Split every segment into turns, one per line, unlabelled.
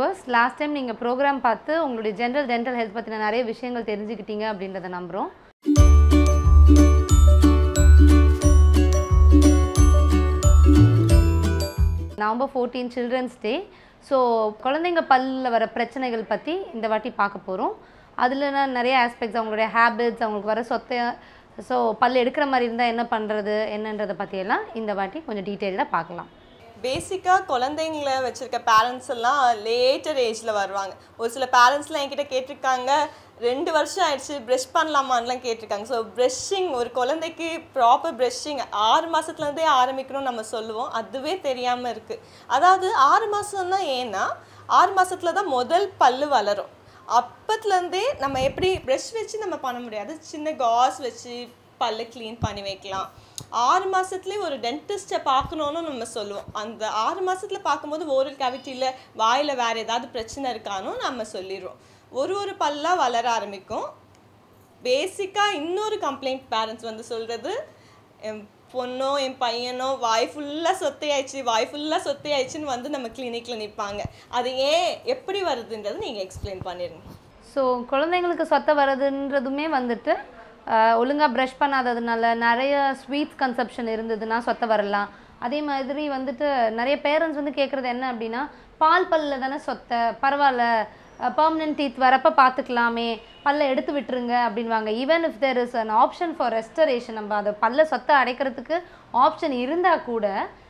viewers, last time நீங்கள் program பார்த்து உங்களுடைய ஜென்ரல் டென்டல் ஹெல்த் பற்றின நிறைய விஷயங்கள் தெரிஞ்சுக்கிட்டீங்க அப்படின்றத நம்புகிறோம். November 14 Children's Day. ஸோ குழந்தைங்க பல்லில் வர பிரச்சனைகள் பற்றி இந்த வாட்டி பார்க்க போகிறோம். அதில் நிறைய ஆஸ்பெக்ட்ஸ், அவங்களுடைய ஹேபிட்ஸ், அவங்களுக்கு வர சொத்தை, ஸோ பல் எடுக்கிற மாதிரி இருந்தால் என்ன பண்ணுறது என்னன்றதை பற்றியெல்லாம் இந்த வாட்டி கொஞ்சம் டீட்டெயிலாக பார்க்கலாம்.
பேசிக்காக குழந்தைங்கள வச்சுருக்க பேரண்ட்ஸ் எல்லாம் லேட்டர் ஏஜில் வருவாங்க. ஒரு சில பேரண்ட்ஸ்லாம் என்கிட்ட கேட்டிருக்காங்க, 2 வருஷம் ஆயிடுச்சு ப்ரெஷ் பண்ணலாமான்லாம் கேட்டிருக்காங்க. ஸோ ப்ரெஷ்ஷிங், ஒரு குழந்தைக்கு ப்ராப்பர் ப்ரெஷ்ஷிங் 6 மாதத்துலேருந்தே ஆரம்பிக்கணும்னு நம்ம சொல்லுவோம். அதுவே தெரியாமல் இருக்குது. அதாவது 6 மாதம்னா ஏன்னா 6 மாதத்துல தான் முதல் பல் வளரும். அப்பத்துலேருந்தே நம்ம எப்படி ப்ரெஷ் வச்சு நம்ம பண்ண முடியாது, சின்ன காஸ் வச்சு பல்ல க்ளீன் பண்ணி வைக்கலாம். 6 மாதத்துலேயே ஒரு டென்டிஸ்ட்டை பார்க்கணுன்னு நம்ம சொல்லுவோம். அந்த 6 மாதத்தில் பார்க்கும்போது ஓரல் கேவிட்டியில் வாயில் வேறு ஏதாவது பிரச்சனை இருக்கானோ நம்ம சொல்லிடுவோம். ஒரு பல்லாக வளர ஆரம்பிக்கும். பேசிக்காக இன்னொரு கம்ப்ளைண்ட் பேரண்ட்ஸ் வந்து சொல்கிறது, என் பொண்ணோ என் பையனோ வாய் ஃபுல்லாக சொத்தையாயிடுச்சுன்னு வந்து நம்ம கிளினிக்கில் நிற்பாங்க. அது ஏன் எப்படி வருதுன்றது நீங்கள் எக்ஸ்பிளைன் பண்ணிடுங்க.
ஸோ குழந்தைங்களுக்கு சொத்தை வருதுன்றதுமே வந்துட்டு ஒழுங்காக ப்ரஷ் பண்ணாததுனால, நிறைய ஸ்வீட்ஸ் கன்சப்ஷன் இருந்ததுன்னா சொத்தை வரலாம். அதே மாதிரி வந்துட்டு நிறைய பேரண்ட்ஸ் வந்து கேட்குறது என்ன அப்படின்னா, பால் பல்லில் தானே சொத்தை, பரவாயில்ல பர்மனன்ட் டீத் வரப்போ பார்த்துக்கலாமே, பல்லை எடுத்து விட்டுருங்க அப்படின்வாங்க. Even if there is an option for restoration, நம்ம அதை பல்லை சொத்தை அடைக்கிறதுக்கு ஆப்ஷன் இருந்தால் கூட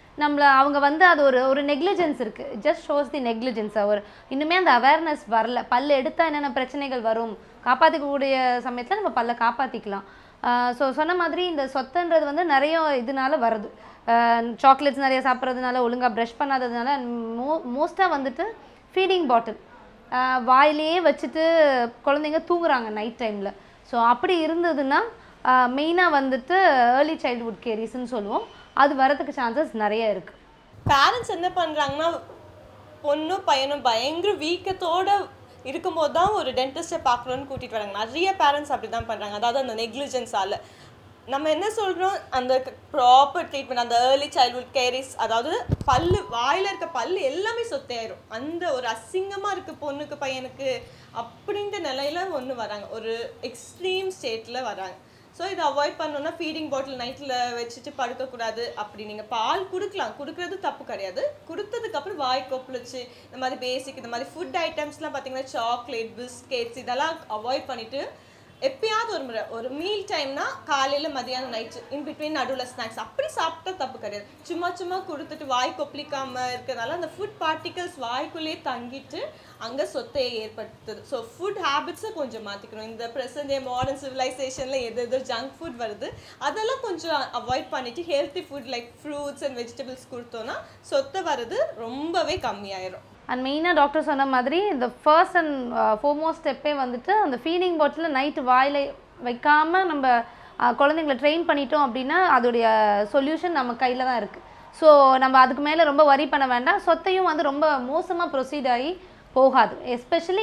அவங்க வந்து அது ஒரு நெக்லிஜென்ஸ் இருக்குது. Just shows the negligence. இன்னுமே அந்த அவேர்னஸ் வரல. பல் எடுத்தால் என்னென்ன பிரச்சனைகள் வரும், காப்பாற்றிக்கக்கூடிய சமயத்தில் நம்ம பல்லை காப்பாற்றிக்கலாம். ஸோ சொன்ன மாதிரி இந்த சொத்தைன்றது வந்து நிறைய இதனால வருது. சாக்லேட்ஸ் நிறைய சாப்பிட்றதுனால, ஒழுங்காக ப்ரஷ் பண்ணாததுனால, மோஸ்ட்டாக வந்துட்டு ஃபீடிங் பாட்டில் வாயிலேயே வச்சுட்டு குழந்தைங்க தூங்குறாங்க நைட் டைமில். ஸோ அப்படி இருந்ததுன்னா மெயினாக வந்துட்டு ஏர்லி சைல்ட்ஹுட் கேரிஸ்ன்னு சொல்லுவோம். அது வரதுக்கு சான்சஸ் நிறைய இருக்குது.
பேரண்ட்ஸ் என்ன பண்ணுறாங்கன்னா, பொண்ணும் பையனும் பயங்கர வீக்கத்தோடு இருக்கும்போது தான் ஒரு டென்டிஸ்ட்டை பார்க்கணுன்னு கூட்டிகிட்டு வராங்க. நிறைய பேரண்ட்ஸ் அப்படி தான் பண்ணுறாங்க. அதாவது அந்த நெக்லிஜென்ஸால் நம்ம என்ன சொல்கிறோம், அந்த ப்ராப்பர் ட்ரீட்மெண்ட், அந்த ஏர்லி சைல்ட்ஹுட் கேரிஸ், அதாவது பல்லு, வாயில் இருக்க பல்லு எல்லாமே சொத்தையாயிரும். அந்த ஒரு அசிங்கமாக இருக்குது பொண்ணுக்கு பையனுக்கு அப்படின்ற நிலையில் ஒன்று வராங்க, ஒரு எக்ஸ்ட்ரீம் ஸ்டேட்டில் வராங்க. ஸோ இதை அவாய்ட் பண்ணணுன்னா ஃபீடிங் பாட்டில் நைட்டில் வச்சுட்டு படுக்கக்கூடாது. அப்படி நீங்கள் பால் கொடுக்குறது தப்பு கிடையாது. கொடுத்ததுக்கப்புறம் வாய் கொப்பளிச்சு இந்த மாதிரி பேசிக், இந்த மாதிரி ஃபுட் ஐட்டம்ஸ்லாம் பார்த்தீங்கன்னா சாக்லேட், பிஸ்கெட்ஸ் இதெல்லாம் அவாய்ட் பண்ணிவிட்டு எப்பயாவது ஒரு முறை, ஒரு மீல் டைம்னா காலையில், மதியானம், நைட்டு, இன்பிட்வீன் நடுவில் ஸ்நாக்ஸ் அப்படி சாப்பிட்டா தப்பு கிடையாது. சும்மா கொடுத்துட்டு வாய் கொப்பளிக்காமல் இருக்கிறதுனால அந்த ஃபுட் பார்ட்டிகல்ஸ் வாய்க்குள்ளேயே தங்கிட்டு அங்கே சொத்தையை ஏற்படுத்துது. ஸோ ஃபுட் ஹேபிட்ஸை கொஞ்சம் மாற்றிக்கணும். இந்த ப்ரெசன்ட் டே மாடர்ன் சிவிலைசேஷனில் எது ஜங்க் ஃபுட் வருது அதெல்லாம் கொஞ்சம் அவாய்ட் பண்ணிவிட்டு healthy food like fruits and vegetables கொடுத்தோன்னா சொத்தை வர்றது ரொம்பவே கம்மியாயிரும்.
அண்ட் மெயினாக டாக்டர் சொன்ன மாதிரி இந்த ஃபர்ஸ்ட் அண்ட் ஃபோர்மோஸ்ட் ஸ்டெப்பே வந்துட்டு அந்த ஃபீடிங் பாட்டில் நைட்டு வாயில் வைக்காமல் நம்ம குழந்தைங்களை ட்ரெயின் பண்ணிட்டோம் அப்படின்னா அதோடைய சொல்யூஷன் நம்ம கையில் தான் இருக்குது. ஸோ நம்ம அதுக்கு மேலே ரொம்ப வரி பண்ண வேண்டாம். சொத்தையும் வந்து ரொம்ப மோசமாக ப்ரொசீட் ஆகி போகாது, எஸ்பெஷலி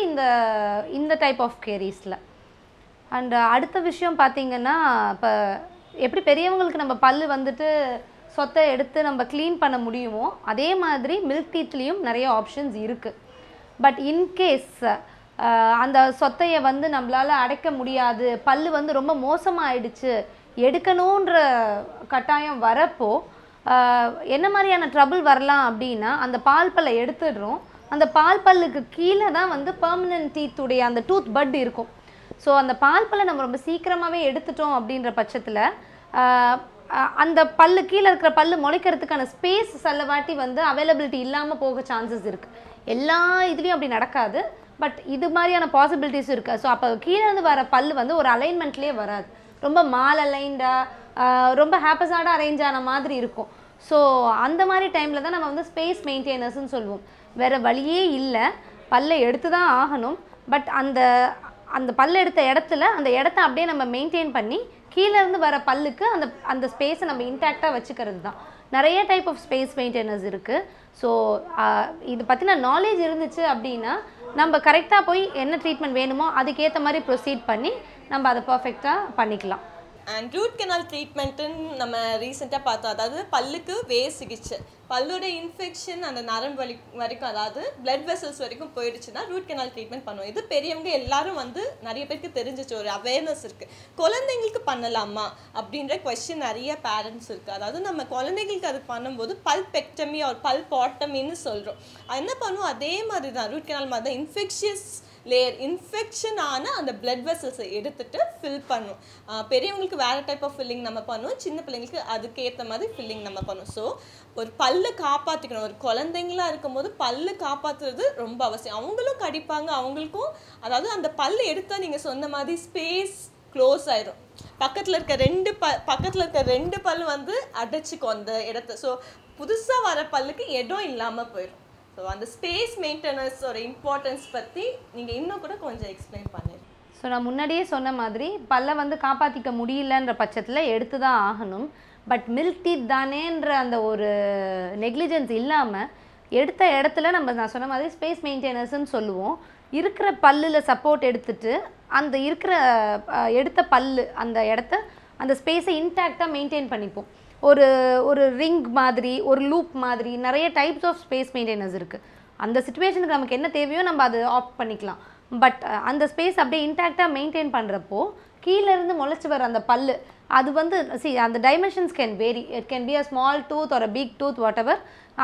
இந்த டைப் ஆஃப் கேரிஸில். அண்ட் அடுத்த விஷயம் பார்த்திங்கன்னா, இப்போ எப்படி பெரியவங்களுக்கு நம்ம பல் வந்துட்டு சொத்தை எடுத்து நம்ம க்ளீன் பண்ண முடியுமோ அதே மாதிரி மில்க் டீத்லேயும் நிறைய ஆப்ஷன்ஸ் இருக்குது. பட் இன்கேஸ் அந்த சொத்தையை வந்து நம்மளால் அடைக்க முடியாது, பல் வந்து ரொம்ப மோசமாக ஆயிடுச்சு, எடுக்கணுன்ற கட்டாயம் வரப்போ என்ன மாதிரியான ட்ரபிள் வரலாம் அப்படின்னா, அந்த பால் பல்லை எடுத்துடுறோம். அந்த பால் பல்லுக்கு கீழே தான் வந்து பெர்மனன்ட் டீத்துடைய அந்த டூத் பட் இருக்கும். ஸோ அந்த பால் பல்லை நம்ம ரொம்ப சீக்கிரமாகவே எடுத்துட்டோம் அப்படின்ற பட்சத்தில் அந்த பல்லு கீழே இருக்கிற பல்லு முளைக்கிறதுக்கான ஸ்பேஸ் சிலவாட்டி வந்து அவைலபிலிட்டி இல்லாமல் போக சான்சஸ் இருக்குது. எல்லா இதுலேயும் அப்படி நடக்காது, பட் இது மாதிரியான பாசிபிலிட்டிஸ் இருக்குது. ஸோ அப்போ கீழேருந்து வர பல்லு வந்து ஒரு அலைன்மெண்ட்லேயே வராது, ரொம்ப மால் அலைன்டாக, ரொம்ப ஹேப்பஸாடாக அரேஞ்ச் ஆன மாதிரி இருக்கும். ஸோ அந்த மாதிரி டைமில் தான் நம்ம வந்து ஸ்பேஸ் மெயின்டெய்னர்ஸ்ன்னு சொல்லுவோம். வேறு வழியே இல்லை, பல்லை எடுத்து தான் ஆகணும். பட் அந்த பல் எடுத்த இடத்துல அந்த இடத்த அப்படியே நம்ம மெயின்டைன் பண்ணி கீழேருந்து வர பல்லுக்கு அந்த ஸ்பேஸை நம்ம இன்டாக்டாக வச்சுக்கிறது தான். நிறைய டைப் ஆஃப் ஸ்பேஸ் மெயின்டெனர்ஸ் இருக்குது. ஸோ இது பற்றின நாலேஜ் இருந்துச்சு அப்படின்னா நம்ம கரெக்டாக போய் என்ன ட்ரீட்மெண்ட் வேணுமோ அதுக்கேற்ற மாதிரி ப்ரொசீட் பண்ணி நம்ம அதை பர்ஃபெக்டாக பண்ணிக்கலாம்.
அண்ட் ரூட் கெனால் ட்ரீட்மெண்ட்டுன்னு நம்ம ரீசெண்டாக பார்த்தோம். அதாவது பல்லுக்கு வேர் சிகிச்சை, பல்லோட இன்ஃபெக்ஷன் அந்த நரம்பு வரைக்கும், அதாவது பிளட் வெசல்ஸ் வரைக்கும் போயிடுச்சுன்னா ரூட் கெனால் ட்ரீட்மெண்ட் பண்ணுவோம். இது பெரியவங்க எல்லாரும் வந்து நிறைய பேருக்கு தெரிஞ்சிச்சு, ஒரு அவேர்னஸ் இருக்குது. குழந்தைங்களுக்கு பண்ணலாமா அப்படின்ற கொஸ்டின் நிறைய பேரண்ட்ஸ் இருக்குது. அதாவது நம்ம குழந்தைங்களுக்கு அது பண்ணும்போது பல்பெக்டமி ஒரு பல்பாட்டமின்னு சொல்கிறோம். என்ன பண்ணுவோம், அதே மாதிரி தான் ரூட் கெனால் மாதிரி தான் இன்ஃபெக்ஷியஸ் லேயர் இன்ஃபெக்ஷன் ஆன அந்த பிளட் வெசல்ஸை எடுத்துட்டு ஃபில் பண்ணும். பெரியவங்களுக்கு வேறு டைப் ஆஃப் ஃபில்லிங் நம்ம பண்ணுவோம், சின்ன பிள்ளைங்களுக்கு அதுக்கேற்ற மாதிரி ஃபில்லிங் நம்ம பண்ணுவோம். ஸோ ஒரு பல்லை காப்பாற்றிக்கணும். ஒரு குழந்தைங்களா இருக்கும்போது பல்லு காப்பாற்றுறது ரொம்ப அவசியம். அவங்களும் கடிப்பாங்க, அவங்களுக்கும் அதாவது அந்த பல்லு எடுத்தால் நீங்கள் சொன்ன மாதிரி ஸ்பேஸ் க்ளோஸ் ஆயிரும். பக்கத்தில் இருக்க ரெண்டு பல்லு வந்து அடைச்சிக்கும் அந்த இடத்த. ஸோ புதுசாக வர பல்லுக்கு இடம் இல்லாமல் போயிடும். ஸோ அந்த ஸ்பேஸ் மெயின்டெனன்ஸோட இம்பார்ட்டன்ஸ் பற்றி நீங்கள் இன்னும் கூட கொஞ்சம் எக்ஸ்பிளைன் பண்ணிடுங்க.
ஸோ நான் முன்னாடியே சொன்ன மாதிரி பல்லை வந்து காப்பாற்றிக்க முடியலன்ற பட்சத்தில் எடுத்து தான் ஆகணும். பட் மில்க் டீத் தானேன்ற அந்த ஒரு நெக்லிஜென்ஸ் இல்லாமல் எடுத்த இடத்துல நான் சொன்ன மாதிரி ஸ்பேஸ் மெயின்டெனன்ஸ்ன்னு சொல்லுவோம். இருக்கிற பல்லில் சப்போர்ட் எடுத்துட்டு அந்த இருக்கிற எடுத்த பல்லு அந்த இடத்த அந்த ஸ்பேஸை இன்டாக்டாக மெயின்டைன் பண்ணிப்போம். ஒரு ரிங் மாதிரி, ஒரு லூப் மாதிரி நிறைய டைப்ஸ் ஆஃப் ஸ்பேஸ் மெயின்டெனன்ஸ் இருக்குது. அந்த சிச்சுவேஷனுக்கு நமக்கு என்ன தேவையோ நம்ம அதை ஆப்ட் பண்ணிக்கலாம். பட் அந்த ஸ்பேஸ் அப்படியே இன்டாக்டாக மெயின்டைன் பண்ணுறப்போ கீழேருந்து முளைச்சி வர அந்த பல்லு அது வந்து அந்த dimensions can vary. It can be a small tooth ஒரு பிக் டூத் வாட் எவர்.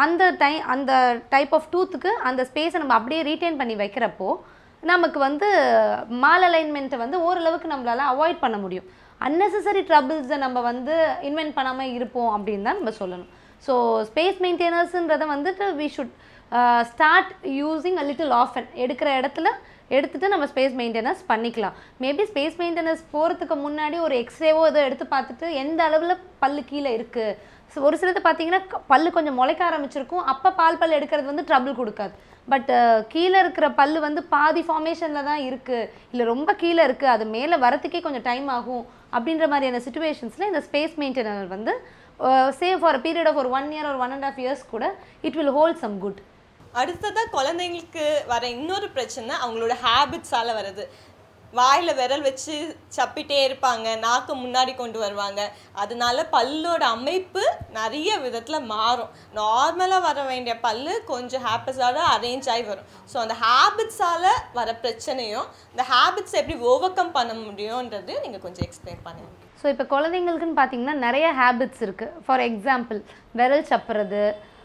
அந்த டைப் ஆஃப் டூத்துக்கு அந்த ஸ்பேஸை நம்ம அப்படியே ரீட்டைன் பண்ணி வைக்கிறப்போ நமக்கு வந்து மால் அலைன்மெண்ட்டை வந்து ஓரளவுக்கு நம்மளால் அவாய்ட் பண்ண முடியும். அன்னெசரி ட்ரபிள்ஸை நம்ம வந்து இன்வென்ட் பண்ணாமல் இருப்போம் அப்படின்னு தான் நம்ம சொல்லணும். ஸோ ஸ்பேஸ் மெயின்டெனன்ஸுன்றதை வந்துட்டு we should start using a little often. எடுக்கிற இடத்துல எடுத்துகிட்டு நம்ம ஸ்பேஸ் மெயின்டெனன்ஸ் பண்ணிக்கலாம். மேபி ஸ்பேஸ் மெயின்டெனன்ஸ் போகிறதுக்கு முன்னாடி ஒரு எக்ஸ்ரேவோ ஏதோ எடுத்து பார்த்துட்டு எந்த அளவில் பல்லு கீழே இருக்குது. ஸோ ஒரு சிலது பார்த்தீங்கன்னா பல்லு கொஞ்சம் முளைக்க ஆரம்பிச்சிருக்கும், அப்போ பல் எடுக்கிறது வந்து ட்ரபிள் கொடுக்காது. பட் கீழே இருக்கிற பல்லு வந்து பாதி ஃபார்மேஷனில் தான் இருக்குது, இல்லை ரொம்ப கீழே இருக்குது, அது மேலே வரத்துக்கே கொஞ்சம் டைம் ஆகும் அப்படின்ற மாதிரியான சிச்சுவேஷன்ஸில் இந்த ஸ்பேஸ் மெயின்டெனன்ஸ் வந்து சேவ் ஃபார் பீரியட் ஆஃப் ஒரு 1 year or 1.5 years கூட it will hold some good.
அடுத்ததாக குழந்தைங்களுக்கு வர இன்னொரு பிரச்சனை அவங்களோட ஹேபிட்ஸால் வருது. வாயில் விரல் வச்சு சப்பிட்டே இருப்பாங்க, நாக்கு முன்னாடி கொண்டு வருவாங்க. அதனால பல்லோட அமைப்பு நிறைய விதத்தில் மாறும். நார்மலாக வர வேண்டிய பல்லு கொஞ்சம் ஹேபிட்ஸால் அரேஞ்ச் ஆகி வரும். ஸோ அந்த ஹேபிட்ஸால் வர பிரச்சனையும் இந்த ஹேபிட்ஸ் எப்படி ஓவர் கம் பண்ண முடியும்ன்றது நீங்கள் கொஞ்சம் எக்ஸ்பிளைன் பண்ணுங்க.
ஸோ இப்போ குழந்தைங்களுக்குன்னு பார்த்தீங்கன்னா நிறைய ஹேபிட்ஸ் இருக்குது. ஃபார் எக்ஸாம்பிள் விரல் சப்புறது,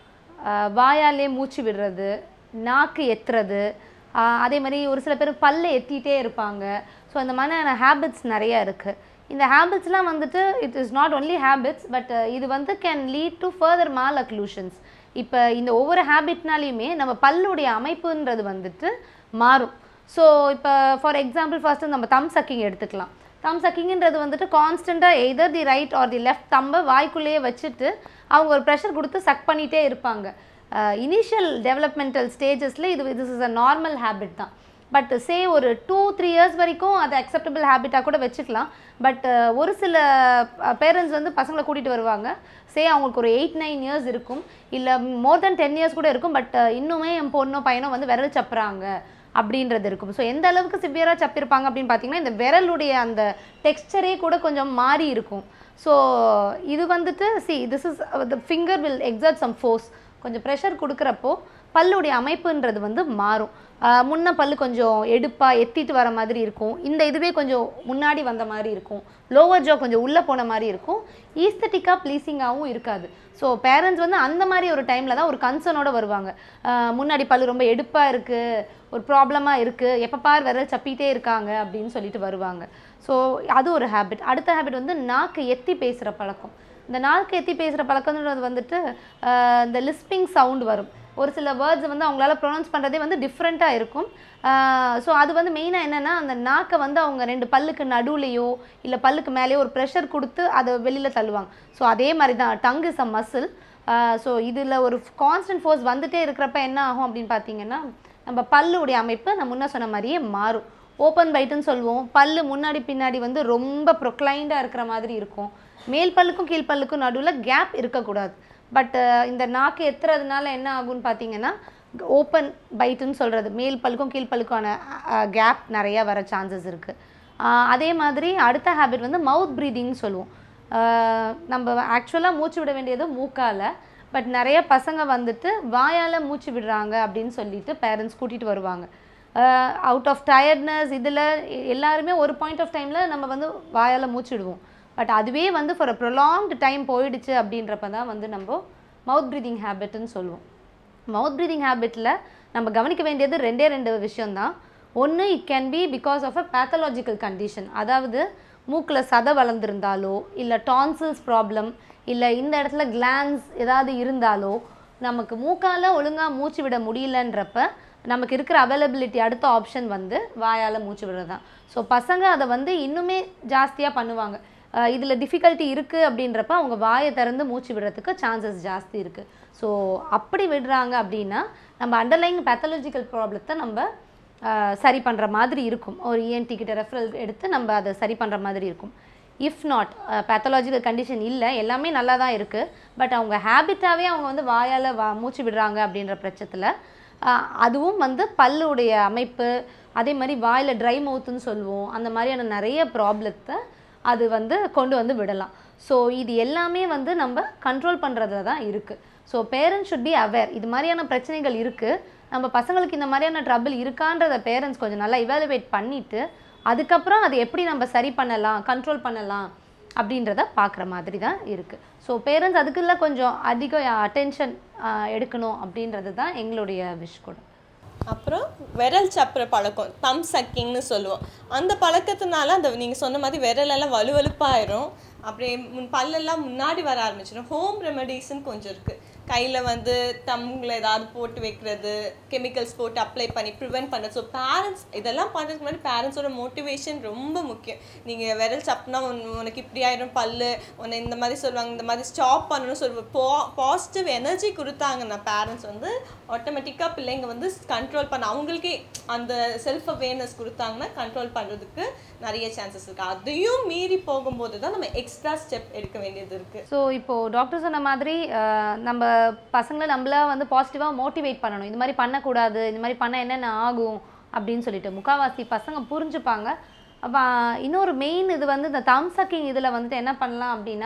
வாயாலே மூச்சு விடுறது, நாக்கு எத்துறது, அதே மாதிரி ஒரு சில பேர் பல்லை எத்திகிட்டே இருப்பாங்க. ஸோ அந்த மாதிரியான ஹேபிட்ஸ் நிறையா இருக்குது. இந்த ஹேபிட்ஸ்லாம் வந்துட்டு it is not only habits, but இது வந்து can lead to further malocclusions. இப்போ இந்த ஒவ்வொரு ஹேபிட்னாலையுமே நம்ம பல்லுடைய அமைப்புன்றது வந்துட்டு மாறும். ஸோ இப்போ ஃபார் எக்ஸாம்பிள் ஃபர்ஸ்ட்டு நம்ம தம் சக்கிங் எடுத்துக்கலாம். தம் சக்கிங்கிறது வந்துட்டு கான்ஸ்டண்ட்டாக either the right or the left தம்பை வாய்க்குள்ளேயே வச்சுட்டு அவங்க ஒரு ப்ரெஷர் கொடுத்து சக் பண்ணிகிட்டே இருப்பாங்க. இனிஷியல் டெவலப்மெண்டல் ஸ்டேஜஸில் this is a normal habit தான். பட் ஒரு 2-3 years வரைக்கும் அது அக்செப்டபிள் ஹேபிட்டாக கூட வச்சுக்கலாம். பட் ஒரு சில பேரண்ட்ஸ் வந்து பசங்களை கூட்டிகிட்டு வருவாங்க, அவங்களுக்கு ஒரு 8-9 years இருக்கும், இல்லை மோர் தென் 10 years கூட இருக்கும். பட் இன்னுமே என் பொண்ணோ பையனோ வந்து விரல் சப்புறாங்க அப்படின்றது இருக்கும். ஸோ எந்த அளவுக்கு சிவியராக சப்பிருப்பாங்க அப்படின்னு பார்த்தீங்கன்னா இந்த விரலுடைய அந்த டெக்ஸ்டரே கூட கொஞ்சம் மாறி இருக்கும். ஸோ இது வந்துட்டு this is the finger will exert some force. கொஞ்சம் ப்ரெஷர் கொடுக்குறப்போ பல்லுடைய அமைப்புன்றது வந்து மாறும். முன்ன பல்லு கொஞ்சம் எடுப்பாக எத்திட்டு வர மாதிரி இருக்கும், இந்த இதுவே கொஞ்சம் முன்னாடி வந்த மாதிரி இருக்கும், லோவர் ஜா கொஞ்சம் உள்ளே போன மாதிரி இருக்கும், ஈஸ்தட்டிக்காக ப்ளீஸிங்காகவும் இருக்காது. ஸோ பேரண்ட்ஸ் வந்து அந்த மாதிரி ஒரு டைமில் தான் ஒரு கன்சர்னோடு வருவாங்க. முன்னாடி பல்லு ரொம்ப எடுப்பாக இருக்குது, ஒரு ப்ராப்ளமாக இருக்குது, எப்போ பார் விரல் சப்பிகிட்டே இருக்காங்க அப்படின்னு சொல்லிட்டு வருவாங்க. ஸோ அது ஒரு ஹேபிட். அடுத்த ஹேபிட் வந்து நாக்கு எத்தி பேசுகிற பழக்கம். இந்த நாக்கு எத்தி பேசுகிற பழக்கம்ன்றது வந்துட்டு இந்த லிஸ்பிங் சவுண்ட் வரும். ஒரு சில வேர்ட்ஸ் வந்து அவங்களால ப்ரொனவுன்ஸ் பண்ணுறதே வந்து டிஃப்ரெண்ட்டாக இருக்கும். ஸோ அது வந்து மெயினாக என்னென்னா அந்த நாக்கை வந்து அவங்க 2 பல்லுக்கு நடுவுலையோ இல்லை பல்லுக்கு மேலேயோ ஒரு ப்ரெஷர் கொடுத்து அதை வெளியில் தள்ளுவாங்க. ஸோ அதே மாதிரி தான் tongue is a muscle. So இதில் ஒரு கான்ஸ்டன்ட் ஃபோர்ஸ் வந்துகிட்டே இருக்கிறப்ப என்ன ஆகும் அப்படின்னு பார்த்தீங்கன்னா நம்ம பல்லுடைய அமைப்பு நான் முன்ன சொன்ன மாதிரியே மாறும். ஓப்பன் பைட்டுன்னு சொல்லுவோம். பல்லு முன்னாடி பின்னாடி வந்து ரொம்ப ப்ரொக்ளைண்டாக இருக்கிற மாதிரி இருக்கும். மேல் பல்லுக்கும் கீழ் பல்லுக்கும் நடுவில் கேப் இருக்கக்கூடாது. பட் இந்த நாக்கு எத்துறதுனால என்ன ஆகும்னு பார்த்தீங்கன்னா ஓப்பன் பைட்டுன்னு சொல்கிறது, மேல் பல்லுக்கும் கீழ் பல்லுக்கான கேப் நிறையா வர சான்சஸ் இருக்குது. அதே மாதிரி அடுத்த ஹேபிட் வந்து மவுத் ப்ரீதிங்னு சொல்லுவோம். நம்ம ஆக்சுவலாக மூச்சு விட வேண்டியது மூக்கால், பட் நிறைய பசங்க வந்துட்டு வாயால் மூச்சு விடுறாங்க அப்படின்னு சொல்லிட்டு பேரண்ட்ஸ் கூட்டிகிட்டு வருவாங்க. அவுட் ஆஃப் டயர்ட்னஸ் இதில் எல்லாருமே ஒரு பாயிண்ட் ஆஃப் டைமில் நம்ம வந்து வாயால் மூச்சு விடுவோம். பட் அதுவே வந்து ஃபார் அ ப்ரொலாங்டு டைம் போயிடுச்சு அப்படின்றப்ப தான் வந்து நம்ம மவுத் ப்ரீதிங் ஹேபிட்னு சொல்லுவோம். மவுத் ப்ரீதிங் ஹேபிட்டில் நம்ம கவனிக்க வேண்டியது ரெண்டு விஷயந்தான். ஒன்று, it can be because of a pathological condition. அதாவது மூக்கில் சதை வளர்ந்துருந்தாலோ, இல்லை டான்சில்ஸ் ப்ராப்ளம், இல்லை இந்த இடத்துல கிளான்ஸ் ஏதாவது இருந்தாலோ, நமக்கு மூக்கால் ஒழுங்காக மூச்சு விட முடியலன்றப்ப நமக்கு இருக்கிற அவைலபிலிட்டி அடுத்த ஆப்ஷன் வந்து வாயால் மூச்சு விடுறது தான். ஸோ பசங்க அதை வந்து இன்னுமே ஜாஸ்தியாக பண்ணுவாங்க. இதில் டிஃபிகல்ட்டி இருக்குது அப்படின்றப்ப அவங்க வாயை திறந்து மூச்சு விடுறதுக்கு சான்சஸ் ஜாஸ்தி இருக்குது. ஸோ அப்படி விடுறாங்க அப்படின்னா நம்ம அண்டர்லைங் பேத்தாலஜிக்கல் ப்ராப்ளத்தை நம்ம சரி பண்ணுற மாதிரி இருக்கும். ஒரு இஎன்டி கிட்ட ரெஃபரல் எடுத்து நம்ம அதை சரி பண்ணுற மாதிரி இருக்கும். இஃப் நாட் பேத்தாலஜிக்கல் கண்டிஷன் இல்லை, எல்லாமே நல்லா தான் இருக்குது, பட் அவங்க ஹேபிட்டாகவே அவங்க வந்து வாயால் மூச்சு விடுறாங்க அப்படின்ற பட்சத்தில் அதுவும் வந்து பல்லுடைய அமைப்பு, அதே மாதிரி வாயில் ட்ரை மவுத்துன்னு சொல்லுவோம், அந்த மாதிரியான நிறைய ப்ராப்ளத்தை அது வந்து கொண்டு வந்து விடலாம். ஸோ இது எல்லாமே வந்து நம்ம கண்ட்ரோல் பண்ணுறதுல தான் இருக்குது. So parents should be aware, இது மாதிரியான பிரச்சனைகள் இருக்குது, நம்ம பசங்களுக்கு இந்த மாதிரியான ட்ரபிள் இருக்கான்றத பேரண்ட்ஸ் கொஞ்சம் நல்லா இவாலுவேட் பண்ணிவிட்டு அதுக்கப்புறம் அதை எப்படி நம்ம சரி பண்ணலாம், கண்ட்ரோல் பண்ணலாம் அப்படின்றத பார்க்குற மாதிரி தான் இருக்குது. ஸோ பேரண்ட்ஸ் அதுக்குள்ள கொஞ்சம் அதிக அட்டென்ஷன் எடுக்கணும் அப்படின்றது தான் எங்களுடைய விஷ் கூட.
அப்புறம் விரல் சப்புற பழக்கம், தம் சக்கிங்னு சொல்லுவோம். அந்த பழக்கத்தினால அந்த நீங்கள் சொன்ன மாதிரி விரலெல்லாம் வலுவலுப்பாயிரும், அப்படியே பல்லெல்லாம் முன்னாடி வர ஆரம்பிச்சிடும். ஹோம் ரெமெடிஸ்ன்னு கொஞ்சம் இருக்குது. கையில் வந்து தம்மில் ஏதாவது போட்டு வைக்கிறது, கெமிக்கல்ஸ் போட்டு அப்ளை பண்ணி ப்ரிவென்ட் பண்ணுறது. ஸோ பேரண்ட்ஸ் இதெல்லாம் பண்ணுறதுக்கு முன்னாடி பேரண்ட்ஸோட மோட்டிவேஷன் ரொம்ப முக்கியம். நீங்கள் விரல் சப்புனா உனக்கு இப்படி ஆயிடும் பல்லு, உன்னை இந்த மாதிரி சொல்லுவாங்க, இந்த மாதிரி ஸ்டாப் பண்ணணும்னு சொல்லுவோம். பாசிட்டிவ் எனர்ஜி கொடுத்தாங்கன்னா பேரண்ட்ஸ் வந்து ஆட்டோமேட்டிக்காக பிள்ளைங்க வந்து கண்ட்ரோல் பண்ண, அவங்களுக்கே அந்த செல்ஃப் அவேர்னஸ் கொடுத்தாங்கன்னா கண்ட்ரோல் பண்ணுறதுக்கு நிறைய சான்சஸ் இருக்குது. அதையும் மீறி போகும்போது தான் நம்ம எக்ஸ்ட்ரா ஸ்டெப் எடுக்க வேண்டியது இருக்குது.
ஸோ இப்போது டாக்டர் சொன்ன மாதிரி நம்ம பசங்களை நம்மளா வந்து பாசிட்டிவாக மோட்டிவேட் பண்ணணும். இது மாதிரி பண்ணக்கூடாது, இந்த மாதிரி பண்ணால் என்னென்ன ஆகும் அப்படின்னு சொல்லிட்டு முக்கால்வாசி பசங்க புரிஞ்சுப்பாங்க. அப்போ இன்னொரு மெயின் இது வந்து இந்த தம் சக்கிங் இதில் வந்துட்டு என்ன பண்ணலாம் அப்படின்னா,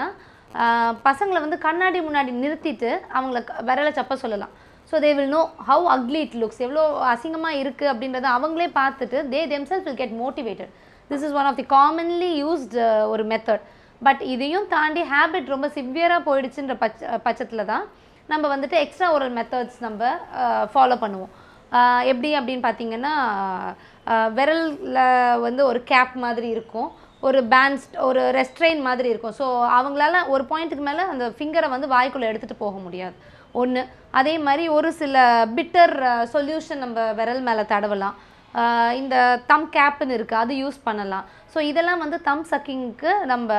பசங்களை வந்து கண்ணாடி முன்னாடி நிறுத்திட்டு அவங்கள விரலை சப்ப சொல்லலாம். So they will know how ugly it looks, எவ்வளோ அசிங்கமாக இருக்குது அப்படின்றத அவங்களே பார்த்துட்டு they themselves will get motivated. This is one of the commonly used ஒரு மெத்தட். பட் இதையும் தாண்டி ஹேபிட் ரொம்ப சிவியராக போயிடுச்சுன்ற பட்சத்தில் தான் நம்ம வந்துட்டு எக்ஸ்ட்ரா ஓரல் மெத்தட்ஸ் நம்ம ஃபாலோ பண்ணுவோம். எப்படி அப்படின்னு பார்த்தீங்கன்னா, விரலில் வந்து ஒரு கேப் மாதிரி இருக்கும், ஒரு பேண்ட்ஸ், ஒரு ரெஸ்ட்ரெயின் மாதிரி இருக்கும். ஸோ அவங்களால ஒரு பாயிண்ட்டுக்கு மேலே அந்த ஃபிங்கரை வந்து வாய்க்குள்ளே எடுத்துகிட்டு போக முடியாது ஒன்று. அதே மாதிரி ஒரு சில பிட்டர் சொல்யூஷன் நம்ம விரல் மேலே தடவலாம். இந்த தம் கேப்புன்னு இருக்குது, அது யூஸ் பண்ணலாம். ஸோ இதெல்லாம் வந்து தம் சக்கிங்க்கு நம்ம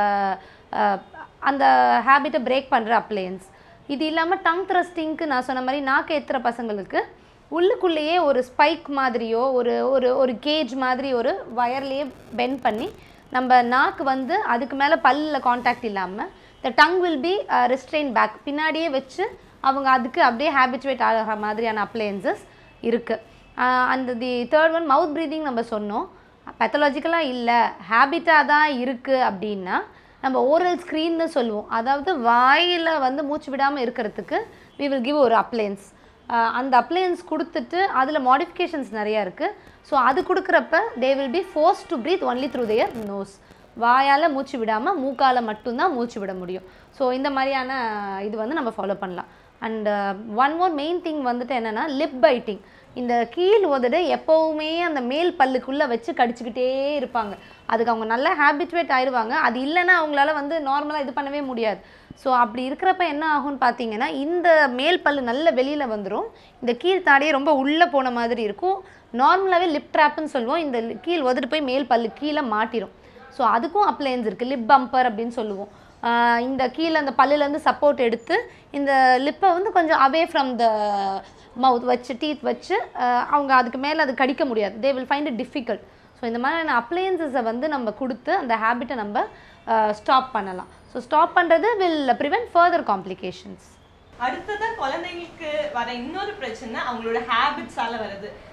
அந்த ஹேபிட்டை பிரேக் பண்ணுற அப்ளையன்ஸ். இது இல்லாமல் டங் த்ரஸ்டிங்க்கு நான் சொன்ன மாதிரி நாக்கு ஏற்றுற பசங்களுக்கு உள்ளுக்குள்ளேயே ஒரு ஸ்பைக் மாதிரியோ ஒரு ஒரு ஒரு கேஜ் மாதிரி ஒரு வயர்லேயே பெண்ட் பண்ணி நம்ம நாக்கு வந்து அதுக்கு மேலே பல்லில் காண்டாக்ட் இல்லாமல் the tongue will be restrain back, பின்னாடியே வச்சு அவங்க அதுக்கு அப்படியே ஹேபிச்சுவேட் ஆகிற மாதிரியான அப்ளையன்சஸ் இருக்குது. அந்த the third one mouth breathing நம்ம சொன்னோம். பேத்தலாஜிக்கலாக இல்லை, ஹேபிட்டாக தான் இருக்குது அப்படின்னா நம்ம ஓரல் ஸ்க்ரீன்னு சொல்லுவோம். அதாவது வாயில் வந்து மூச்சு விடாமல் இருக்கிறதுக்கு வி வில் கிவ் ஒரு அப்ளையன்ஸ். அந்த அப்ளையன்ஸ் கொடுத்துட்டு அதில் மாடிஃபிகேஷன்ஸ் நிறையா இருக்குது. ஸோ அது கொடுக்குறப்ப they will be force to breathe only through their nose. வாயால் மூச்சு விடாமல் மூக்கால் மட்டும்தான் மூச்சு விட முடியும். ஸோ இந்த மாதிரியான இது வந்து நம்ம ஃபாலோ பண்ணலாம். And one more main thing வந்துட்டு என்னென்னா லிப் பைட்டிங். இந்த கீழ் உதடு எப்போவுமே அந்த மேல் பல்லுக்குள்ளே வச்சு கடிச்சிக்கிட்டே இருப்பாங்க. அதுக்கு அவங்க நல்லா ஹேபிச்சுவேட் ஆயிடுவாங்க. அது இல்லைன்னா அவங்களால வந்து நார்மலாக இது பண்ணவே முடியாது. ஸோ அப்படி இருக்கிறப்ப என்ன ஆகும்னு பார்த்தீங்கன்னா, இந்த மேல் பல்லு நல்ல வெளியில் வந்துடும், இந்த கீழ் தாடியே ரொம்ப உள்ளே போன மாதிரி இருக்கும். நார்மலாகவே லிப் ட்ராப்னு சொல்லுவோம். இந்த கீழ் உதடு போய் மேல் பல்லு கீழே மாட்டிடும். ஸோ அதுக்கும் அப்ளையன்ஸ் இருக்குது, லிப் பம்பர் அப்படின்னு சொல்லுவோம். இந்த கீழே அந்த பல்லுலேருந்து சப்போர்ட் எடுத்து இந்த லிப்பை வந்து கொஞ்சம் அவே ஃப்ரம் த மவுத் வச்சு டீத் வச்சு அவங்க அதுக்கு மேலே அது கடிக்க முடியாது. They will find it difficult. So இந்த மாதிரியான அப்ளையன்சஸை வந்து நம்ம கொடுத்து அந்த ஹேபிட்டை நம்ம ஸ்டாப் பண்ணலாம். ஸோ ஸ்டாப் பண்ணுறது வில் ப்ரிவென்ட் ஃபர்தர் காம்ப்ளிகேஷன்ஸ்.
அடுத்ததான் குழந்தைங்களுக்கு வர இன்னொரு பிரச்சனை அவங்களோட ஹேபிட்ஸால் வருது.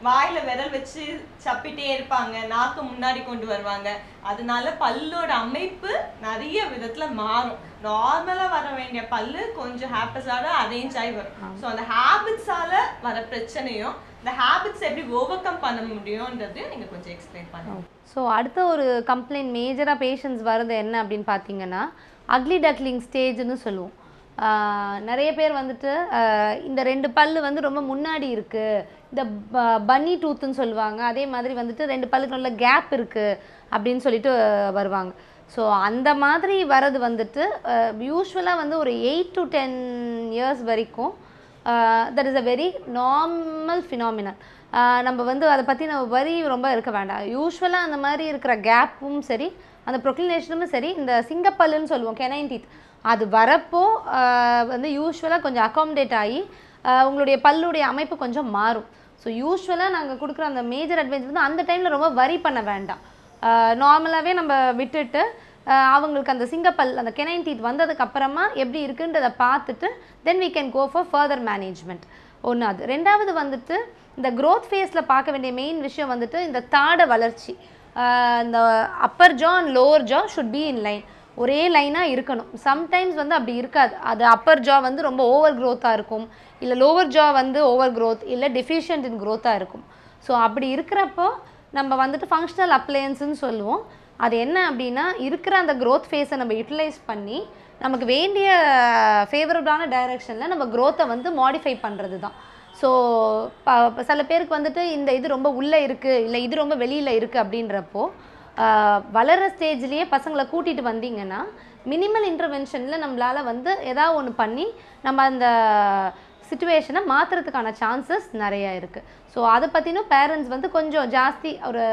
வாயில விரல் வச்சு சப்பிட்டே இருப்பாங்க, நாக்கு முன்னாடி கொண்டு வருவாங்க. அதனால பல்லோட அமைப்பு நிறைய விதத்துல மாறும். நார்மலா வர வேண்டிய பல்லு கொஞ்சம் ஹேபிட்ஸால அரேஞ்ச் ஆகி வரும். ஸோ அந்த ஹேபிட்ஸால வர பிரச்சனையும் இந்த ஹேபிட்ஸ் எப்படி ஓவர் கம் பண்ண முடியும்ன்றதையும் நீங்க கொஞ்சம் எக்ஸ்பிளைன் பண்ணுங்க.
ஸோ அடுத்த ஒரு கம்ப்ளைண்ட் மேஜராக பேஷண்ட்ஸ் வருது என்ன அப்படின்னு பார்த்தீங்கன்னா, அக்லி டக்லிங் ஸ்டேஜ்னு சொல்லுவோம். நிறைய பேர் வந்துட்டு இந்த 2 பல்லு வந்து ரொம்ப முன்னாடி இருக்குது, இந்த பன்னி டூத்துன்னு சொல்லுவாங்க, அதே மாதிரி வந்துட்டு 2 பல்லுக்கு நல்ல கேப் இருக்குது அப்படின்னு சொல்லிட்டு வருவாங்க. ஸோ அந்த மாதிரி வர்றது வந்துட்டு யூஸ்வலாக வந்து ஒரு 8 to 10 இயர்ஸ் வரைக்கும் that is a very normal phenomenal. நம்ம வந்து அதை பற்றி நம்ம வரி ரொம்ப இருக்க வேண்டாம். யூஸ்வலாக அந்த மாதிரி இருக்கிற கேப்பும் சரி, அந்த ப்ரொக்ளினேஷனும் சரி, இந்த சிங்கப்பல்லுன்னு சொல்லுவோம், கெனைன் டீத், அது வரப்போ வந்து யூஸ்வலாக கொஞ்சம் அக்காமடேட் ஆகி உங்களுடைய பல்லுடைய அமைப்பு கொஞ்சம் மாறும். ஸோ யூஸ்வலாக நாங்கள் கொடுக்குற அந்த மேஜர் அட்வைஸ் வந்து அந்த டைமில் ரொம்ப வரி பண்ண வேண்டாம். நார்மலாகவே நம்ம விட்டுட்டு அவங்களுக்கு அந்த சிங்கப்பல், அந்த கெனைன் டீத் வந்ததுக்கப்புறமா எப்படி இருக்குன்றதை பார்த்துட்டு தென் we can go for further management. ஒன்று அது. ரெண்டாவது வந்துட்டு இந்த க்ரோத் ஃபேஸில் பார்க்க வேண்டிய மெயின் விஷயம் வந்துட்டு இந்த தாடை வளர்ச்சி. இந்த upper jaw and lower jaw should be in line, ஒரே லைனாக இருக்கணும். சம்டைம்ஸ் வந்து அப்படி இருக்காது. அது அப்பர் ஜா வந்து ரொம்ப ஓவர் க்ரோத்தாக இருக்கும், இல்லை லோவர் ஜா வந்து ஓவர் க்ரோத் இல்லை டெஃபிஷியன்ட் இன் க்ரோத்தாக இருக்கும். ஸோ அப்படி இருக்கிறப்போ நம்ம வந்துட்டு ஃபங்க்ஷனல் அப்ளையன்ஸ்ன்னு சொல்லுவோம். அது என்ன அப்படின்னா, இருக்கிற அந்த க்ரோத் ஃபேஸை நம்ம யூட்டிலைஸ் பண்ணி நமக்கு வேண்டிய ஃபேவரபிளான டைரெக்ஷனில் நம்ம க்ரோத்தை வந்து மாடிஃபை பண்ணுறது தான். ஸோ சில பேருக்கு வந்துட்டு இந்த இது ரொம்ப உள்ளே இருக்குது, இல்லை இது ரொம்ப வெளியில் இருக்குது அப்படின்றப்போ வளர்கிற ஸ்டேஜ்லேயே பசங்களை கூட்டிகிட்டு வந்தீங்கன்னா மினிமல் இன்டர்வென்ஷனில் நம்மளால் வந்து ஏதாவது ஒன்று பண்ணி நம்ம அந்த சிச்சுவேஷனை மாற்றுறதுக்கான சான்சஸ் நிறையா இருக்குது. ஸோ அதை பற்றினும் பேரண்ட்ஸ் வந்து கொஞ்சம் ஜாஸ்தி ஒரு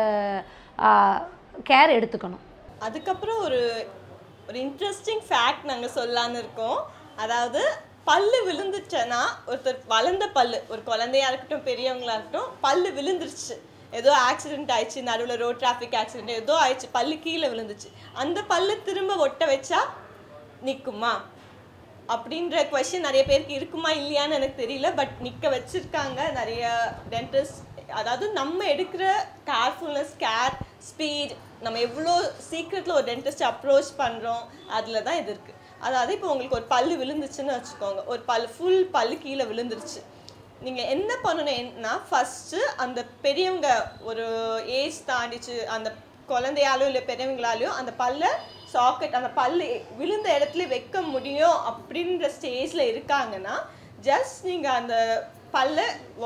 கேர் எடுத்துக்கணும்.
அதுக்கப்புறம் ஒரு இன்ட்ரெஸ்டிங் ஃபேக்ட் நாங்கள் சொல்லலான்னு இருக்கோம். அதாவது பல்லு விழுந்துச்சேன்னா, ஒருத்தர் வளர்ந்த பல்லு, ஒரு குழந்தையா இருக்கட்டும் பெரியவங்களா இருக்கட்டும், பல்லு விழுந்துருச்சு, ஏதோ ஆக்சிடென்ட் ஆயிடுச்சு, நடுவில் ரோட் டிராஃபிக் ஆக்சிடென்ட் ஏதோ ஆயிடுச்சு, பல்லு கீழே விழுந்துச்சு, அந்த பல்லு திரும்ப ஒட்ட வச்சா நிற்குமா அப்படின்ற கொஷின் நிறைய பேருக்கு இருக்குமா இல்லையான்னு எனக்கு தெரியல. பட் நிற்க வச்சுருக்காங்க நிறைய டென்டிஸ்ட். அதாவது நம்ம எடுக்கிற கேர்ஃபுல்னஸ், கேர், ஸ்பீட், நம்ம எவ்வளோ சீக்கிரத்தில் ஒரு டென்டிஸ்ட்டை அப்ரோச் பண்ணுறோம், அதில் தான் இது இருக்குது. அதாவது இப்போ உங்களுக்கு ஒரு பல்லு விழுந்துச்சுன்னு வச்சுக்கோங்க, ஒரு ஃபுல் பல்லு கீழே விழுந்துருச்சு, நீங்கள் என்ன பண்ணணும்னா ஃபஸ்ட்டு அந்த பெரியவங்க ஒரு ஏஜ் தாண்டிச்சு, அந்த குழந்தையாலையும் இல்லை பெரியவங்களாலையும் அந்த பல்லை சாக்கெட், அந்த பல்லு விழுந்த இடத்துல வைக்க முடியும் அப்படின்ற ஸ்டேஜில் இருக்காங்கன்னா, ஜஸ்ட் நீங்கள் அந்த பல்லை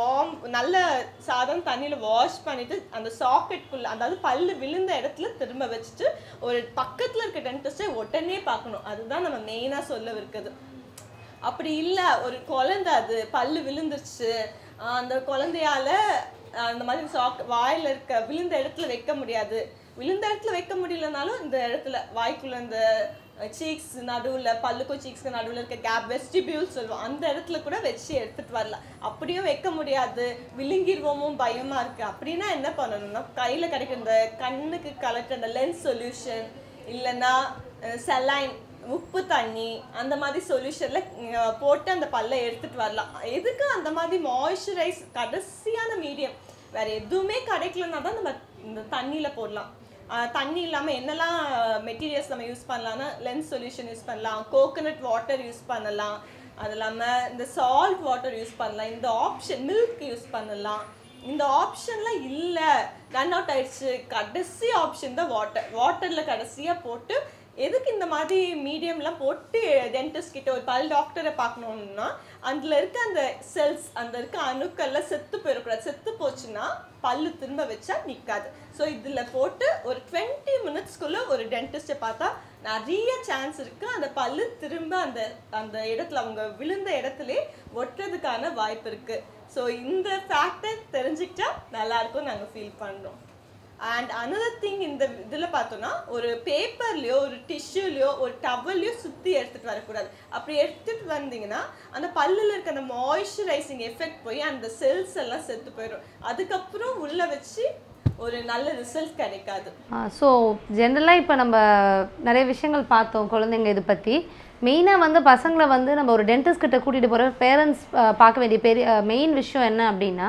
நல்ல சாதம் தண்ணியில் வாஷ் பண்ணிவிட்டு அந்த சாக்கெட்குள்ளே, அதாவது பல்லு விழுந்த இடத்துல திரும்ப வச்சுட்டு ஒரு பக்கத்தில் இருக்க டென்டிஸ்ட்டை உடனே பார்க்கணும். அதுதான் நம்ம மெயினாக சொல்ல இருக்குது. அப்படி இல்லை, ஒரு குழந்தை அது பல்லு விழுந்துருச்சு, அந்த குழந்தையால அந்த மாதிரி வாயில் இருக்க விழுந்த இடத்துல வைக்க முடியாது, விழுந்த இடத்துல வைக்க முடியலனாலும் இந்த இடத்துல வாய்க்குள்ள இந்த சீக்ஸ் நடுவில், பல்லுக்கும் சீக்ஸ்க்கு நடுவில் இருக்க கேப், வெஸ்டிபியூல் சொல்லுவோம், அந்த இடத்துல கூட வச்சு எடுத்துகிட்டு வரலாம். அப்படியும் வைக்க முடியாது, விழுங்கிடுவோமும் பயமாக இருக்குது அப்படின்னா என்ன பண்ணணும்னா, கையில் கிடைக்கிற இந்த கண்ணுக்கு கலெக்ட் அந்த லென்ஸ் சொல்யூஷன், இல்லைன்னா செலைன், உப்பு தண்ணி, அந்த மாதிரி சொல்யூஷனில் போட்டு அந்த பல்லை எடுத்துகிட்டு வரலாம். எதுக்கு அந்த மாதிரி மாய்ஸ்சரைஸ் கடைசியான மீடியம், வேறு எதுவுமே கிடைக்கலன்னா தான் நம்ம இந்த தண்ணியில் போடலாம். தண்ணி இல்லாமல் என்னெல்லாம் மெட்டீரியல்ஸ் நம்ம யூஸ் பண்ணலாம்னா, லென்ஸ் சொல்யூஷன் யூஸ் பண்ணலாம், கோகோனட் வாட்டர் யூஸ் பண்ணலாம், அது இல்லாமல் இந்த சால்ட் வாட்டர் யூஸ் பண்ணலாம், இந்த ஆப்ஷன் மில்க் யூஸ் பண்ணலாம். இந்த ஆப்ஷன்லாம் இல்லை, ரன் அவுட் ஆயிடுச்சு, கடைசி ஆப்ஷன் தான் வாட்டரில் கடைசியாக போட்டு. எதுக்கு இந்த மாதிரி மீடியம்லாம் போட்டு டென்டிஸ்ட் கிட்ட ஒரு பல் டாக்டரை பார்க்கணுன்னா, அதில் இருக்க அந்த செல்ஸ், அந்த இருக்க அணுக்கள்லாம் செத்து போயிடக்கூடாது. செத்து போச்சுன்னா பல்லு திரும்ப வச்சா நிற்காது. ஸோ இதில் போட்டு ஒரு 20 மினிட்ஸ்க்குள்ளே ஒரு டென்டிஸ்ட்டை பார்த்தா நிறைய சான்ஸ் இருக்குது அந்த பல்லு திரும்ப அந்த இடத்துல அவங்க விழுந்த இடத்துல ஒட்டுறதுக்கான வாய்ப்பு இருக்குது. ஸோ இந்த ஃபேக்டை தெரிஞ்சுக்கிட்டா நல்லாயிருக்கும் நாங்கள் ஃபீல் பண்ணுறோம். அண்ட் அனதர் திங், இந்த இதில் பார்த்தோன்னா ஒரு பேப்பர்லையோ ஒரு டிஷ்யூலையோ ஒரு டவல்லையோ சுற்றி எடுத்துகிட்டு வரக்கூடாது. அப்படி எடுத்துகிட்டு வந்தீங்கன்னா அந்த பல்லில் இருக்க அந்த மாய்ஸ்சரைசிங் எஃபெக்ட் போய் அந்த செல்ஸ் எல்லாம் செத்து போயிடும். அதுக்கப்புறம் உள்ளே வச்சு ஒரு நல்ல ரிசல்ட் கிடைக்காது.
ஸோ ஜென்ரலாக இப்போ நம்ம நிறைய விஷயங்கள் பார்த்தோம் குழந்தைங்க இது பற்றி. மெயினாக வந்து பசங்களை வந்து நம்ம ஒரு டென்டிஸ்ட் கிட்ட கூட்டிகிட்டு போகிற பேரண்ட்ஸ் பார்க்க வேண்டிய மெயின் விஷயம் என்ன அப்படின்னா,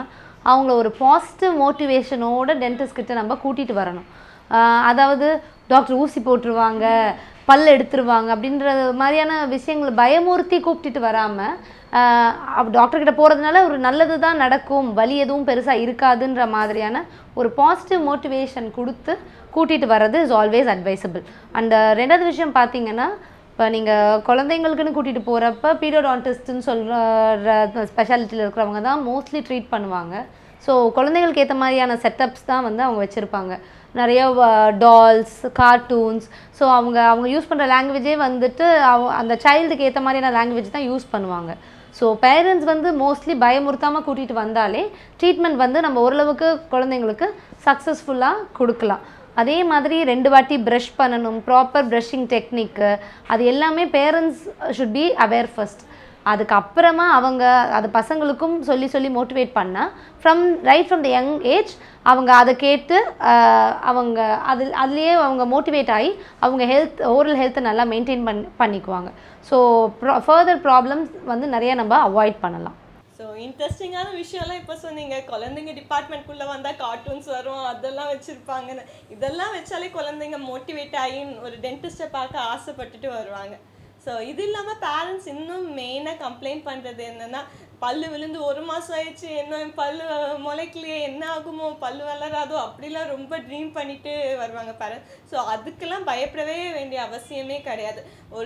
அவங்கள ஒரு பாசிட்டிவ் மோட்டிவேஷனோட டென்டிஸ்ட் கிட்ட நம்ம கூட்டிகிட்டு வரணும். அதாவது டாக்டர் ஊசி போட்டுருவாங்க, பல் எடுத்துருவாங்க அப்படின்ற மாதிரியான விஷயங்களை பயமுறுத்தி கூப்பிட்டுட்டு வராமல், டாக்டர்கிட்ட போகிறதுனால ஒரு நல்லது தான் நடக்கும், வலி எதுவும் பெருசாக இருக்காதுன்ற மாதிரியான ஒரு பாசிட்டிவ் மோட்டிவேஷன் கொடுத்து கூட்டிகிட்டு வர்றது இஸ் ஆல்வேஸ் அட்வைசபிள். அண்ட் ரெண்டாவது விஷயம் பார்த்தீங்கன்னா, இப்போ நீங்கள் குழந்தைங்களுக்குன்னு கூட்டிகிட்டு போகிறப்ப பீடியோடான்டிஸ்ட்டுன்னு சொல்கிற ஸ்பெஷாலிட்டியில் இருக்கிறவங்க தான் மோஸ்ட்லி ட்ரீட் பண்ணுவாங்க. ஸோ குழந்தைங்களுக்கு ஏற்ற மாதிரியான செட்டப்ஸ் தான் வந்து அவங்க வச்சுருப்பாங்க. நிறைய டால்ஸ், கார்ட்டூன்ஸ். ஸோ அவங்க யூஸ் பண்ணுற லாங்குவேஜே வந்துட்டு அந்த சைல்டுக்கு ஏற்ற மாதிரியான லாங்குவேஜ் தான் யூஸ் பண்ணுவாங்க. ஸோ பேரண்ட்ஸ் வந்து மோஸ்ட்லி பயமுறுத்தாமல் கூட்டிகிட்டு வந்தாலே ட்ரீட்மெண்ட் வந்து நம்ம ஓரளவுக்கு குழந்தைங்களுக்கு சக்ஸஸ்ஃபுல்லாக கொடுக்கலாம். அதே மாதிரி 2 வாட்டி ப்ரஷ் பண்ணணும், ப்ராப்பர் ப்ரஷிங் டெக்னிக்கு, அது எல்லாமே parents should be aware first. அதுக்கப்புறமா அவங்க அது பசங்களுக்கும் சொல்லி சொல்லி மோட்டிவேட் பண்ணால் right from the young age அவங்க அதை கேட்டு அவங்க அதுலேயே அவங்க மோட்டிவேட் ஆகி அவங்க ஓரல் ஹெல்த்தை நல்லா மெயின்டைன் பண்ணிக்குவாங்க. ஸோ ஃபர்தர் ப்ராப்ளம்ஸ் வந்து நிறைய நம்ம அவாய்ட் பண்ணலாம்.
ஸோ இன்ட்ரெஸ்டிங்கான விஷயம்லாம் இப்போ சொன்னீங்க. குழந்தைங்க டிபார்ட்மெண்ட்குள்ளே வந்தால் கார்ட்டூன்ஸ் வரும், அதெல்லாம் வச்சுருப்பாங்கன்னு. இதெல்லாம் வச்சாலே குழந்தைங்க மோட்டிவேட் ஆகி ஒரு டென்டிஸ்ட்டை பார்க்க ஆசைப்பட்டுட்டு வருவாங்க. ஸோ இது இல்லாமல் பேரண்ட்ஸ் இன்னும் மெயினாக கம்ப்ளைண்ட் பண்ணுறது என்னென்னா, பல்லு விழுந்து 1 மாதம் ஆயிடுச்சு, இன்னும் பல்லு முளைக்கலையே, என்ன ஆகுமோ, பல்லு வளராதோ, அப்படிலாம் ரொம்ப ட்ரீம் பண்ணிட்டு வருவாங்க பேரண்ட்ஸ். ஸோ அதுக்கெல்லாம் பயப்படவே வேண்டிய அவசியமே கிடையாது. ஒரு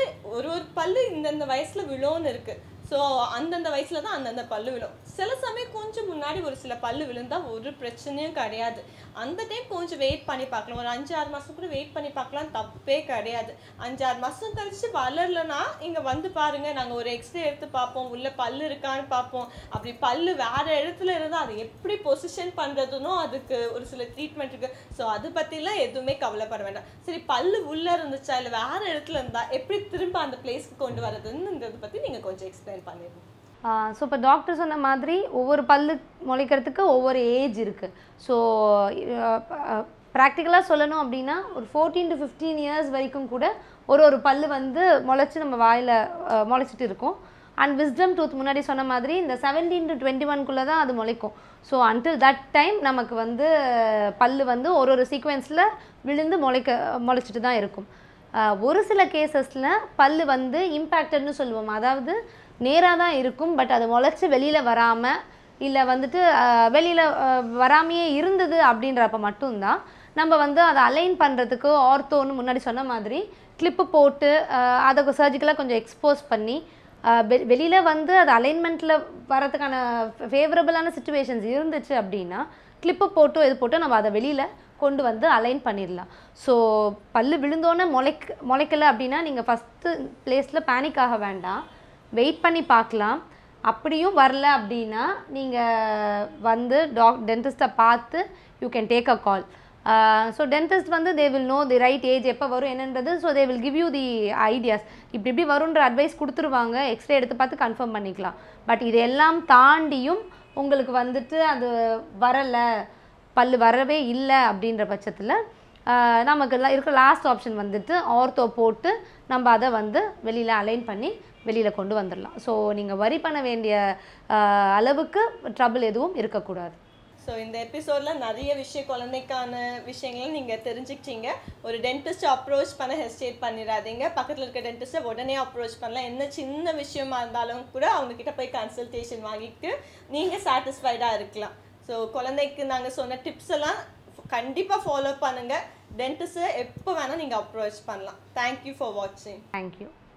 பல்லு இந்தந்த வயசில் விழும்னு இருக்குது. ஸோ அந்தந்த வயசில் தான் அந்தந்த பல்லு விழும். சில சமயம் கொஞ்சம் முன்னாடி ஒரு சில பல்லு விழுந்தால் ஒரு பிரச்சனையும் கிடையாது. அந்த டைம் கொஞ்சம் வெயிட் பண்ணி பார்க்கலாம். ஒரு 5-6 மாதம் கூட வெயிட் பண்ணி பார்க்கலாம், தப்பே கிடையாது. 5-6 மாதம் கழிச்சு வளரலன்னா இங்கே வந்து பாருங்கள், நாங்கள் ஒரு எக்ஸ்ரே எடுத்து பார்ப்போம், உள்ளே பல்லு இருக்கான்னு பார்ப்போம். அப்படி பல்லு வேறு இடத்துல இருந்தால் அதை எப்படி பொசிஷன் பண்ணுறதுனோ அதுக்கு ஒரு சில ட்ரீட்மெண்ட் இருக்குது. ஸோ அதை பற்றிலாம் எதுவுமே கவலைப்பட வேண்டாம். சரி, பல்லு உள்ளே இருந்துச்சா இல்லை வேறு இடத்துல இருந்தால் எப்படி திரும்ப அந்த பிளேஸ்க்கு கொண்டு வரதுன்றதை பற்றி நீங்கள் கொஞ்சம் எக்ஸ்பிளைன் பண்ணிடுங்க.
ஸோ இப்போ டாக்டர் சொன்ன மாதிரி ஒவ்வொரு பல்லு முளைக்கிறதுக்கு ஒவ்வொரு ஏஜ் இருக்குது. ஸோ ப்ராக்டிக்கலாக சொல்லணும் அப்படின்னா ஒரு 14 to 15 இயர்ஸ் வரைக்கும் கூட ஒரு பல்லு வந்து முளைச்சி நம்ம வாயில் முளைச்சிட்டு இருக்கும். அண்ட் விஸ்டம் டூத் முன்னாடி சொன்ன மாதிரி இந்த 17 to 21 தான் அது முளைக்கும். ஸோ அன்டில் தட் டைம் நமக்கு வந்து பல்லு வந்து ஒரு சீக்வென்ஸில் விழுந்து முளைச்சிட்டு தான் இருக்கும். ஒரு சில கேசஸில் பல்லு வந்து இம்பேக்டட்னு சொல்லுவோம். அதாவது நேராக தான் இருக்கும், பட் அது முளைச்சி வெளியில் வராமல் இல்லை வந்துட்டு வெளியில் வராமையே இருந்தது அப்படின்றப்ப மட்டும்தான் நம்ம வந்து அதை அலைன் பண்ணுறதுக்கு ஆர்த்தோன்னு முன்னாடி சொன்ன மாதிரி கிளிப்பு போட்டு அதை சர்ஜிக்கலாக கொஞ்சம் எக்ஸ்போஸ் பண்ணி வெளியில் வந்து அது அலைன்மெண்ட்டில் வரதுக்கான ஃபேவரபுளான சுச்சுவேஷன்ஸ் இருந்துச்சு அப்படின்னா கிளிப்பு போட்டோ இது போட்டு நம்ம அதை வெளியில் கொண்டு வந்து அலைன் பண்ணிடலாம். ஸோ பல்லு விழுந்தோன்னே முளைக்கலை அப்படின்னா நீங்கள் ஃபஸ்ட்டு பிளேஸில் பேனிக் ஆக வேண்டாம், வெயிட் பண்ணி பார்க்கலாம். அப்படியும் வரல அப்படின்னா நீங்கள் வந்து டென்டிஸ்ட்டை பார்த்து you can take a call. So dentist வந்து they will know the right age எப்போ வரும் என்னன்றது. So they will give you the ideas. இப்படி வருன்ற அட்வைஸ் கொடுத்துருவாங்க, எக்ஸ்ரே எடுத்து பார்த்து கன்ஃபார்ம் பண்ணிக்கலாம். பட் இதெல்லாம் தாண்டியும் உங்களுக்கு வந்துட்டு அது வரலை, பல்லு வரவே இல்லை அப்படின்ற பட்சத்தில் நமக்கு இருக்கிற லாஸ்ட் ஆப்ஷன் வந்துட்டு ஆர்த்தோ போட்டு நம்ம அதை வந்து வெளியில் அலைன் பண்ணி வெளியில் கொண்டு வந்துடலாம். ஸோ நீங்கள் வரி பண்ண வேண்டிய அளவுக்கு ட்ரபிள் எதுவும் இருக்கக்கூடாது.
ஸோ இந்த எபிசோடில் நிறைய குழந்தைக்கான விஷயங்களை நீங்கள் தெரிஞ்சுக்கிட்டீங்க. ஒரு டென்டிஸ்ட்டை அப்ரோச் பண்ண ஹெசிடேட் பண்ணிடாதீங்க. பக்கத்தில் இருக்க டென்டிஸ்ட்டை உடனே அப்ரோச் பண்ணலாம். என்ன சின்ன விஷயமா இருந்தாலும் கூட அவங்கக்கிட்ட போய் கன்சல்டேஷன் வாங்கிட்டு நீங்கள் சாட்டிஸ்ஃபைடாக இருக்கலாம். ஸோ குழந்தைக்கு நாங்கள் சொன்ன டிப்ஸ் எல்லாம் கண்டிப்பாக ஃபாலோ பண்ணுங்கள். டென்டிஸ்ட்டை எப்போ வேணால் நீங்கள் அப்ரோச் பண்ணலாம். தேங்க்யூ ஃபார் வாட்சிங்.
தேங்க்யூ.